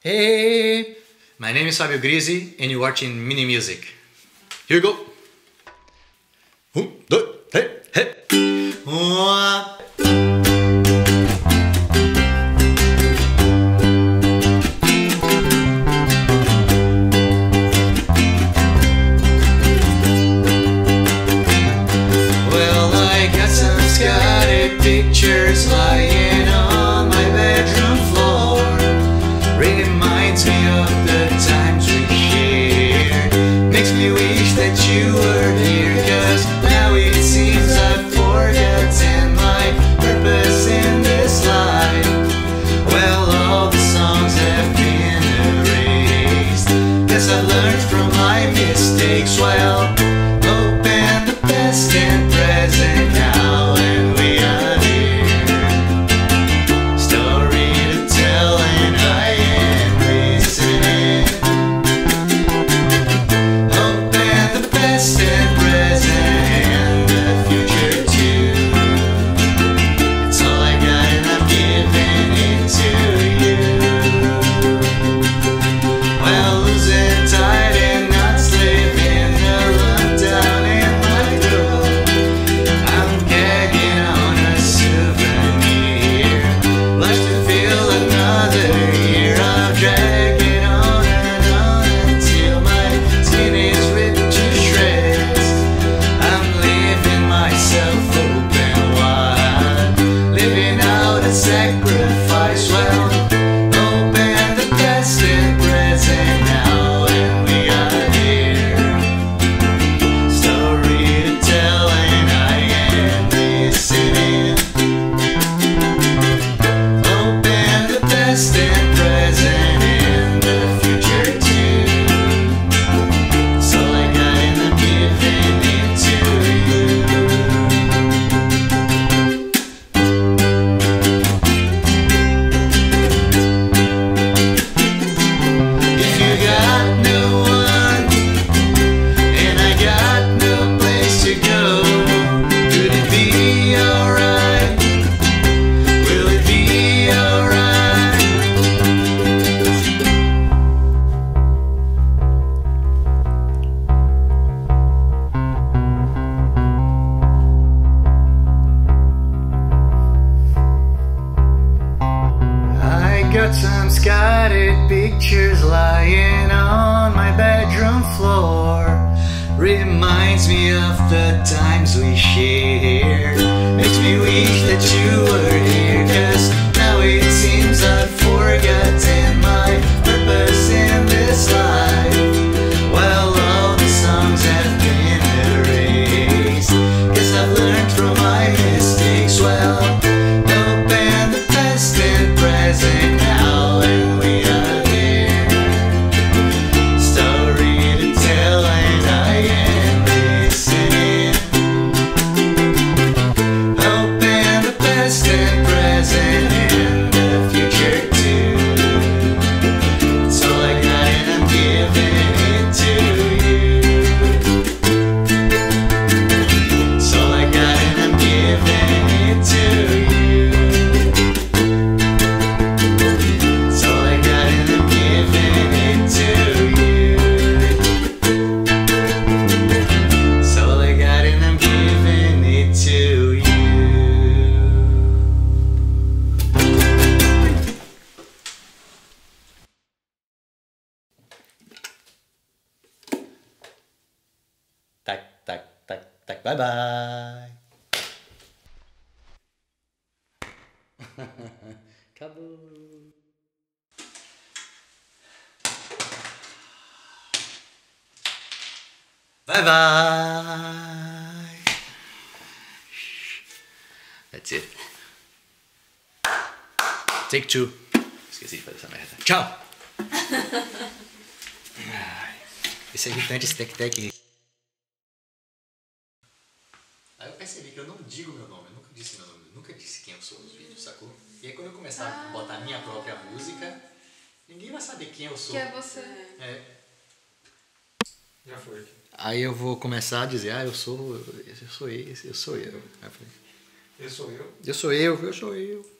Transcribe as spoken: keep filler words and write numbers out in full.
Hey, my name is Grisi and you're watching Mini Music. Here we go. Um, dois, três, hey. Uma. Well, I got some scattered pictures lying on my bedroom floor. Reminds me of the times we shared. Makes me wish that you were here, 'cause now it seems I've forgotten my purpose in this life. Well, all the songs have been erased. Guess I've learned from my mistakes. Well, open the past and present now, and we are here. Story to tell and I am listening. Open the past and present and the future too. It's all I got and I'm giving it to you. Well, losing tight and not slipping the lump down in my throat. I'm gagging on a souvenir. Like to feel another year of dragging on and on until my skin is ripped to shreds. I'm leaving myself open wide, living out a sacrifice. Well, open the past and present now, and we are here. Story to tell and I am listening. Open the past and present and the future too. It's all I got and I'm giving it to you. If you got no one and I got no place to go, could it be alright? Will it be alright? I got some scattered pictures lying on my bedroom floor. Reminds me of the times we shared. Makes me wish that you were here, 'cause now it seems I've forgotten my purpose in this life. Well, all the songs have been erased. Guess I've learned from my mistakes. Well, open the past and present now, and we are here. Story to tell and I am listening. Open the past and present and the future too. It's all I got and I'm giving it to you. It's all I got and I'm giving it to you. It's all I got and I'm giving it to you. It's all I got and I'm giving it to you. Tac, tac, tac, tac, bye bye. Acabou. Bye bye. That's it. Take two. Esqueci de fazer essa merda. Tchau. Ai, esse é irritante, esse tec-tec. Aí eu percebi que eu não digo meu nome, eu nunca disse meu nome, eu nunca disse quem eu sou nos vídeos, sacou? E aí quando eu começar ah. a botar minha própria música, ninguém vai saber quem eu sou. Que é você. É. Já foi. Aí eu vou começar a dizer, ah, eu sou, eu sou esse, eu sou eu. Aí eu falei, Eu sou eu. Eu sou eu, eu sou eu.